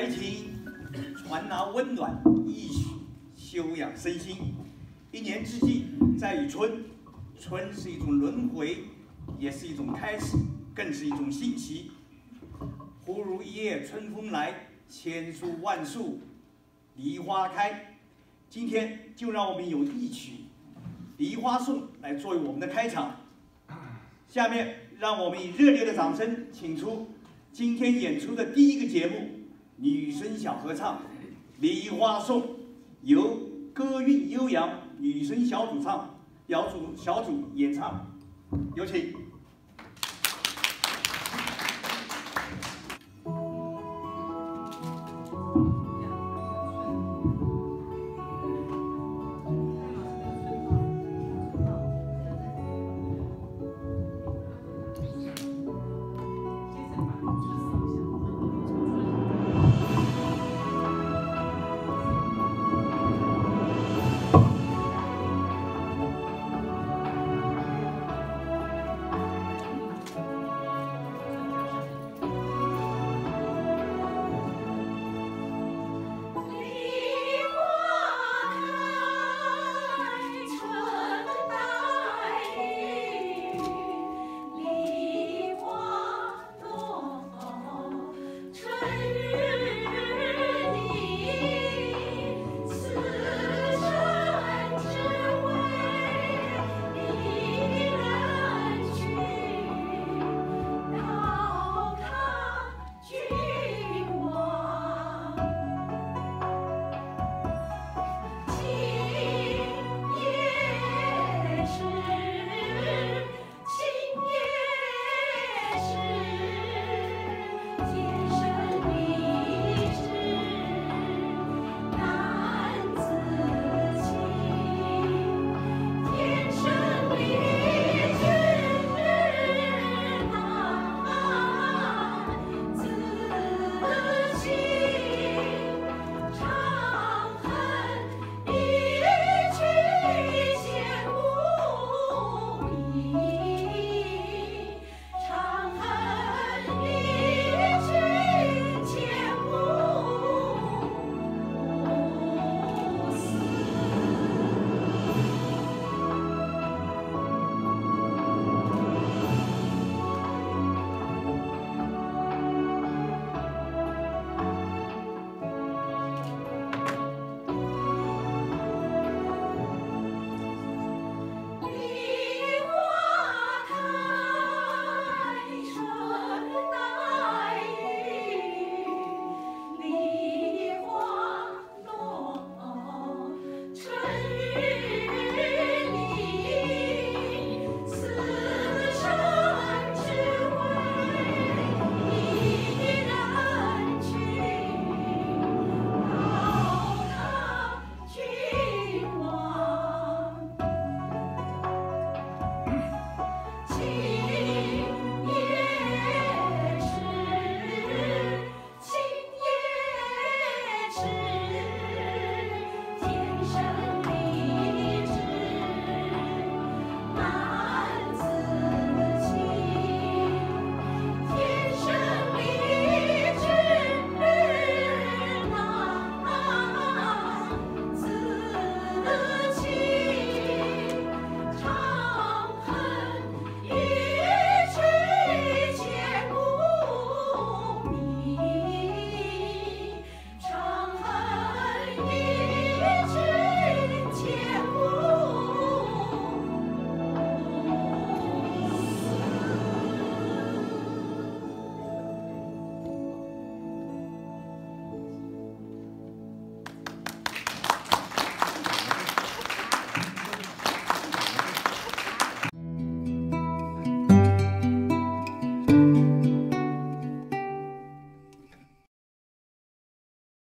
来听，传达温暖，一曲修养身心。一年之计在于春，春是一种轮回，也是一种开始，更是一种新奇。忽如一夜春风来，千树万树梨花开。今天就让我们有一曲《梨花颂》来作为我们的开场。下面让我们以热烈的掌声，请出今天演出的第一个节目——女声小合唱《梨花颂》，由歌韵悠扬女声小组演唱，有请。